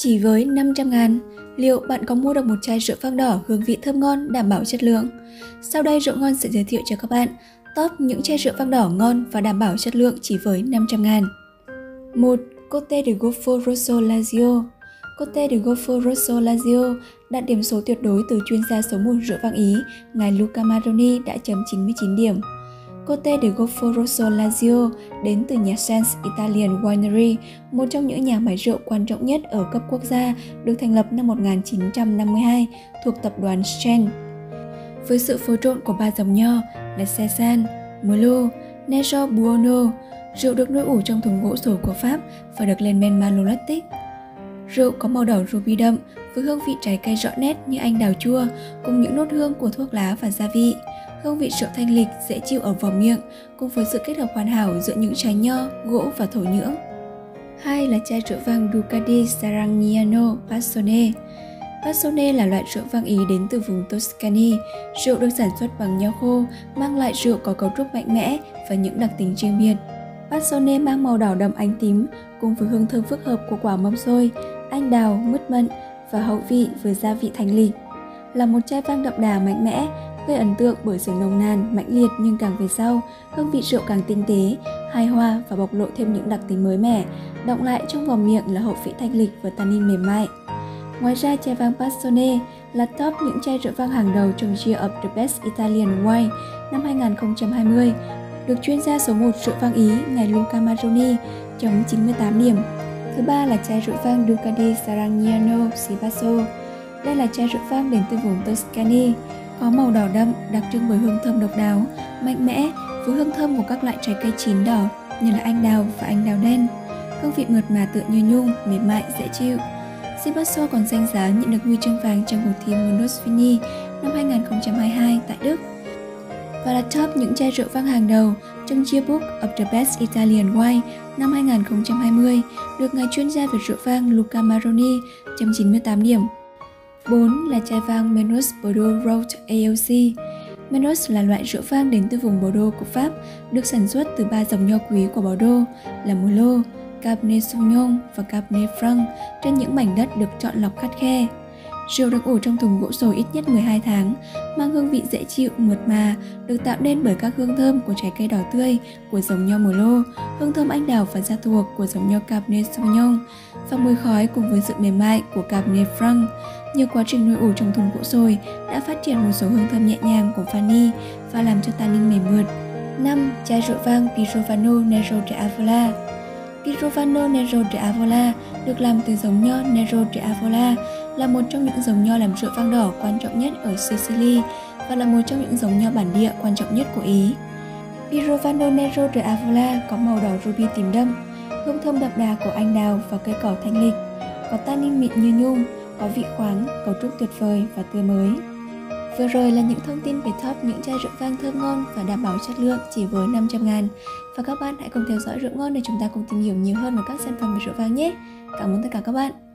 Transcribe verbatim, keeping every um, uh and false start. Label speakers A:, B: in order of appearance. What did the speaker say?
A: Chỉ với năm trăm ngàn, liệu bạn có mua được một chai rượu vang đỏ hương vị thơm ngon, đảm bảo chất lượng? Sau đây Rượu Ngon sẽ giới thiệu cho các bạn top những chai rượu vang đỏ ngon và đảm bảo chất lượng chỉ với năm trăm ngàn. một. Côte de Golfo Rosso Lazio. Côte de Golfo Rosso Lazio đạt điểm số tuyệt đối từ chuyên gia số một rượu vang Ý, ngài Luca Maroni đã chấm chín mươi chín điểm. Côte de Golfo Rosso Lazio đến từ nhà Sanz Italian Winery, một trong những nhà máy rượu quan trọng nhất ở cấp quốc gia, được thành lập năm một nghìn chín trăm năm mươi hai thuộc tập đoàn Chen. Với sự phối trộn của ba dòng nho là Cézanne, Merlot, Negroni Buono, rượu được nuôi ủ trong thùng gỗ sồi của Pháp và được lên men malolactic. Rượu có màu đỏ ruby đậm với hương vị trái cây rõ nét như anh đào chua cùng những nốt hương của thuốc lá và gia vị. Hương vị rượu thanh lịch, dễ chịu ở vỏ miệng cùng với sự kết hợp hoàn hảo giữa những trái nho, gỗ và thổ nhưỡng. Hai là chai rượu vang Ducati Saragnano Passone. Passone là loại rượu vang Ý đến từ vùng Toscany. Rượu được sản xuất bằng nho khô, mang lại rượu có cấu trúc mạnh mẽ và những đặc tính riêng biệt. Passone mang màu đỏ đậm ánh tím cùng với hương thơm phức hợp của quả mâm xôi, anh đào, mứt mận và hậu vị với gia vị thanh lịch. Là một chai vang đậm đà mạnh mẽ, gây ấn tượng bởi sự nồng nàn, mãnh liệt, nhưng càng về sau, hương vị rượu càng tinh tế, hài hòa và bộc lộ thêm những đặc tính mới mẻ. Đọng lại trong vỏ miệng là hậu vị thanh lịch và tannin mềm mại. Ngoài ra, chai vang Passone là top những chai rượu vang hàng đầu trong Year of the Best Italian Wine năm hai nghìn không trăm hai mươi, được chuyên gia số một rượu vang Ý, ngài Luca Maroni, chấm chín mươi tám điểm. Thứ ba là chai rượu vang Ducati Saragnano Sipasso. Đây là chai rượu vang đến từ vùng Toscany, có màu đỏ đậm, đặc trưng bởi hương thơm độc đáo, mạnh mẽ với hương thơm của các loại trái cây chín đỏ như là anh đào và anh đào đen. Hương vị mượt mà tựa như nhung, mềm mại, dễ chịu. Sipasso còn danh giá nhận được huy chương vàng trong cuộc thi Mundus Vini năm hai nghìn không trăm hai mươi hai tại Đức. Và là top những chai rượu vang hàng đầu trong Yearbook of the Best Italian Wine năm hai nghìn không trăm hai mươi, được ngài chuyên gia về rượu vang Luca Maroni chấm chín mươi tám điểm. bốn là chai vang Menus Bordeaux Road a o xê. Menus là loại rượu vang đến từ vùng Bordeaux của Pháp, được sản xuất từ ba dòng nho quý của Bordeaux là Merlot, Cabernet Sauvignon và Cabernet Franc trên những mảnh đất được chọn lọc khắt khe. Rượu được ủ trong thùng gỗ sồi ít nhất mười hai tháng, mang hương vị dễ chịu, mượt mà, được tạo nên bởi các hương thơm của trái cây đỏ tươi của dòng nho Merlot, hương thơm anh đào và da thuộc của dòng nho Cabernet Sauvignon và mùi khói cùng với sự mềm mại của Cabernet Franc. Nhiều quá trình nuôi ủ trong thùng gỗ sồi đã phát triển một số hương thơm nhẹ nhàng của vani và làm cho tannin mềm mượt. năm. Chai rượu vang Pirovano Nero de Avola. Pirovano Nero de Avola được làm từ giống nho Nero de Avola, là một trong những giống nho làm rượu vang đỏ quan trọng nhất ở Sicily và là một trong những giống nho bản địa quan trọng nhất của Ý. Pirovano Nero de Avola có màu đỏ ruby tím đậm, hương thơm đậm đà của anh đào và cây cỏ thanh lịch, có tannin mịn như nhung, có vị khoáng, cấu trúc tuyệt vời và tươi mới. Vừa rồi là những thông tin về top những chai rượu vang thơm ngon và đảm bảo chất lượng chỉ với năm trăm ngàn. Và các bạn hãy cùng theo dõi Rượu Ngon để chúng ta cùng tìm hiểu nhiều hơn về các sản phẩm về rượu vang nhé. Cảm ơn tất cả các bạn.